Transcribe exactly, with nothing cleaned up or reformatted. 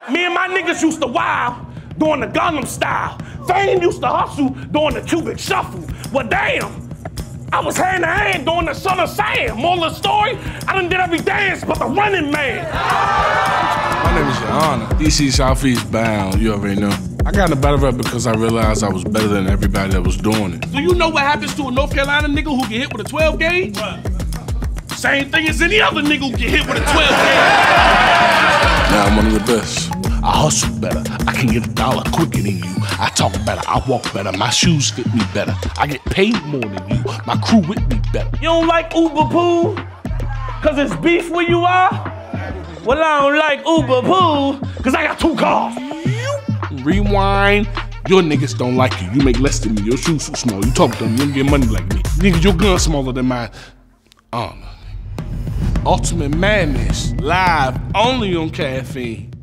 Me and my niggas used to wild doing the Gangnam Style. Fame used to hustle doing the cubic shuffle. Well, damn, I was hand to hand doing the Son of Sam. Moral of the story, I done did every dance but the Running Man. My name is Your Honor. D C Southeast bound, you already know. I got a better rep because I realized I was better than everybody that was doing it. Do you know what happens to a North Carolina nigga who get hit with a twelve gauge? What? Same thing as any other nigga who get hit with a twelve gauge. Now I'm one of the best. I hustle better. I can get a dollar quicker than you. I talk better. I walk better. My shoes fit me better. I get paid more than you. My crew with me better. You don't like Uber Pool? Cause it's beef where you are? Well, I don't like Uber Pool cause I got two cars. Rewind. Your niggas don't like you. You make less than me. Your shoes too small. You talk to them. You don't get money like me. Niggas, your gun smaller than mine. Honor. Ultimate Madness. Live only on Caffeine.